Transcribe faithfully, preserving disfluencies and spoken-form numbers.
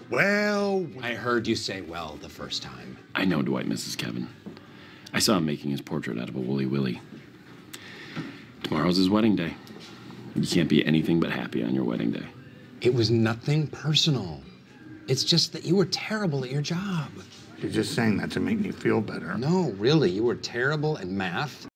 Well, I heard you say well the first time. I know Dwight, Missus Kevin. I saw him making his portrait out of a woolly willy. Tomorrow's his wedding day. You can't be anything but happy on your wedding day. It was nothing personal. It's just that you were terrible at your job. you're just saying that to make me feel better. No, really, you were terrible at math,